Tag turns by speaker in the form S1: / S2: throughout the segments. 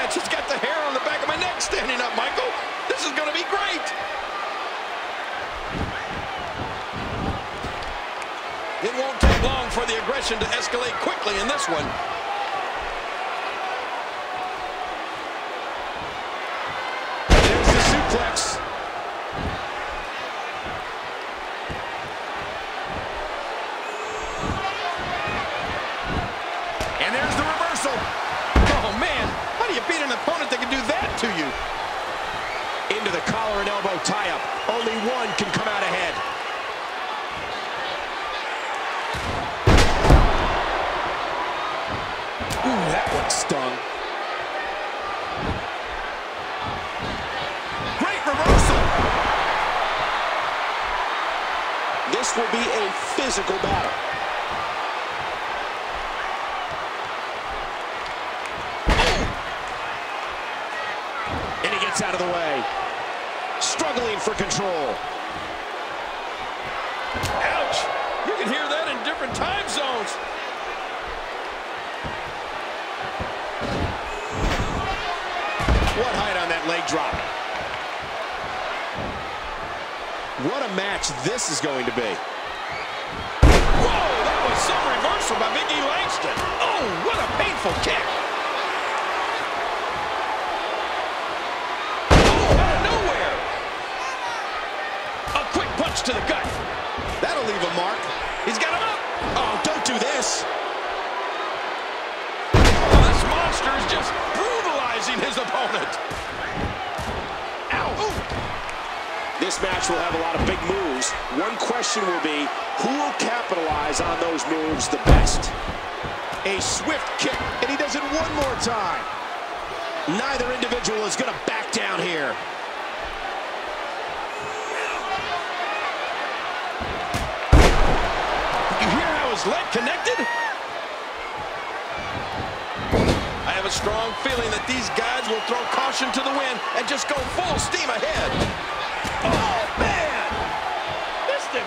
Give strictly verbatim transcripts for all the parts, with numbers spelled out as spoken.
S1: match has got the hair on the back of my neck standing up, Michael. This is going to be great. It won't take long for the aggression to escalate quickly in this one. There's the suplex. And there's the reversal. Oh, man. How do you beat an opponent that can do that to you? Into the collar and elbow tie-up. Only one can come out ahead. Ooh, that one stung. Great reversal. This will be a physical battle. And he gets out of the way. Struggling for control. Ouch! You can hear that in different time zones. What height on that leg drop. What a match this is going to be. Whoa, that was some reversal by Big E Langston. Oh, what a painful kick. Oh, out of nowhere. A quick punch to the gut. That'll leave a mark. He's got him up. Oh, don't do this. Oh, this monster is just brutalizing his opponent. Ow. Ooh. This match will have a lot of big moves. One question will be, who will capitalize on those moves the best? A swift kick, and he does it one more time. Neither individual is going to back down here. You hear how his leg connected? I have a strong feeling that these guys will throw caution to the wind and just go full steam ahead. Oh, man! Missed him.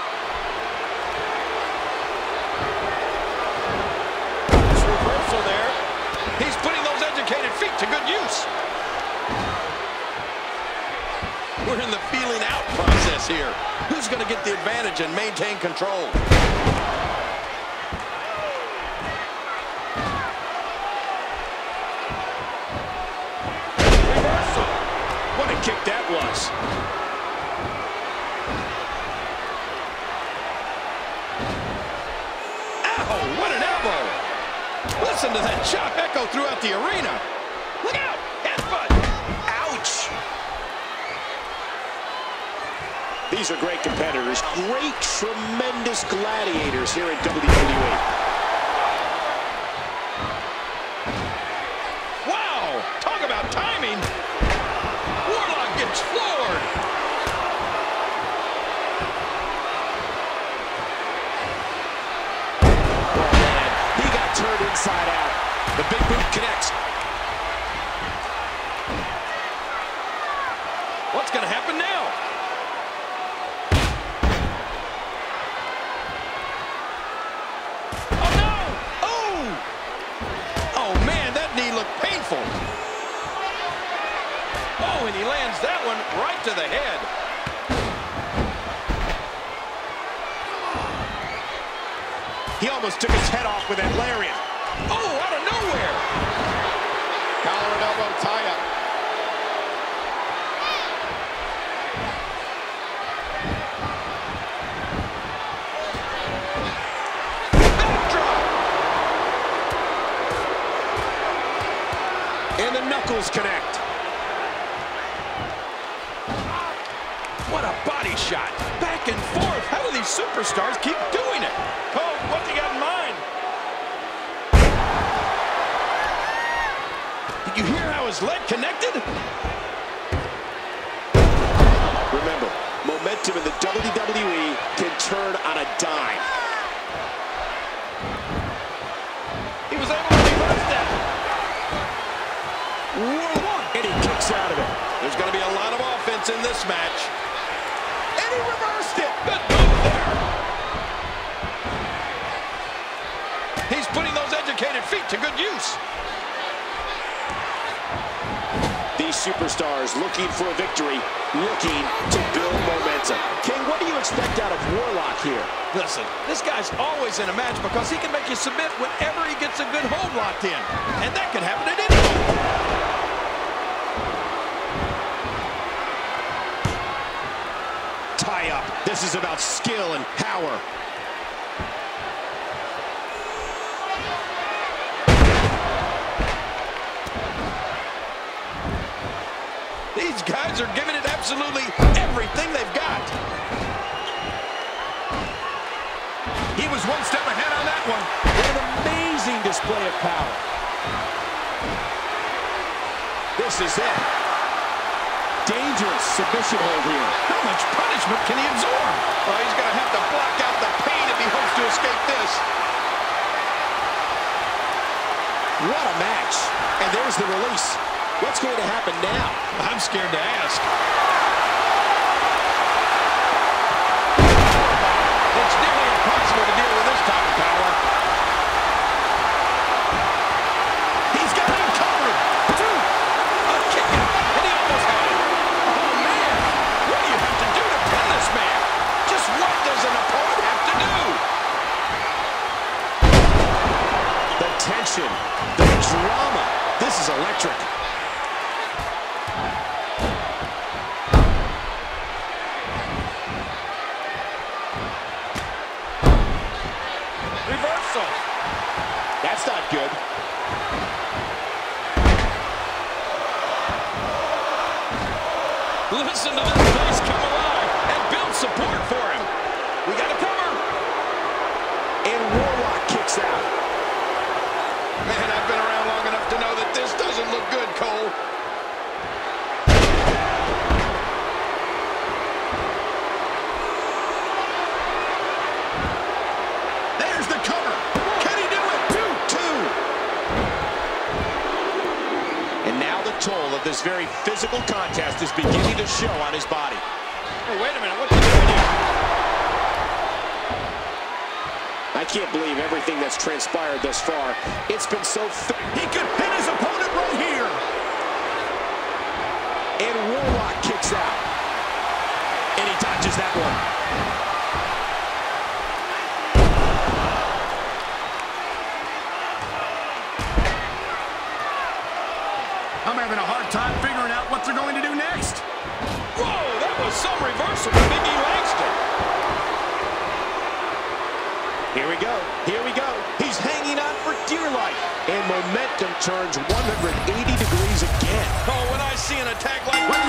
S1: This reversal there. He's putting those educated feet to good use. We're in the feeling out process here. Who's going to get the advantage and maintain control? What a kick that was. Ow, what an elbow. Listen to that chop echo throughout the arena. Look out, headbutt. Ouch. These are great competitors, great, tremendous gladiators here in W W E. Wow, talk about timing. Gets floored. Oh, man. He got turned inside out. The big boot connects. What's going to happen now? Oh, no! Oh! Oh, man, that knee looked painful. Oh, and he lands that one right to the head. He almost took his head off with that lariat. Oh, out of nowhere. Collar and elbow tie-up. Backdrop. And the knuckles connect. What a body shot. Back and forth. How do these superstars keep doing it? Cole, what do you got in mind? Did you hear how his leg connected? Remember, momentum in the W W E can turn on a dime. He was able to reverse that. And he kicks out of it. There's going to be a lot of offense in this match. And he reversed it. Good move there. He's putting those educated feet to good use. these superstars looking for a victory, looking to build momentum. King, what do you expect out of Warlock here?
S2: Listen, this guy's always in a match because he can make you submit whenever he gets a good hold locked in. And that could happen at any moment.
S1: Tie up. This is about skill and power.
S2: These guys are giving it absolutely everything they've got. He was one step ahead on that one.
S1: An amazing display of power. This is it. Dangerous submission hold here.
S2: How much punishment can he absorb? Well, he's going to have to block out the pain if he hopes to escape this.
S1: What a match. And there's the release. What's going to happen now?
S2: I'm scared to ask. It's nearly impossible to deal with this type of power. He's got him covered. Two. A kick out. And he almost had it. Oh, man. What do you have to do to pin this man? Just what does an opponent have to do?
S1: The tension. The drama. This is electric.
S2: Reversal.
S1: That's not good.
S2: Listen to this place come alive and build support for him. We got a cover.
S1: And Warlock kicks out.
S2: Man, I've been around long enough to know that this doesn't look good, Cole. There's the cover. Can he do it? Two.
S1: Two. And now the toll of this very physical contest is beginning to show on his body.
S2: Hey, wait a minute. What's he doing here?
S1: I can't believe everything that's transpired thus far. It's been so thick.
S2: He could hit his opponent right here.
S1: And Warlock kicks out. And he dodges that one.
S2: I'm having a hard time figuring out what they're going to do next. Whoa, that was some reversal from Big E Langston.
S1: Here we go. Here we go. He's hanging on for dear life. And momentum turns one hundred eighty degrees again.
S2: Oh, when I see an attack like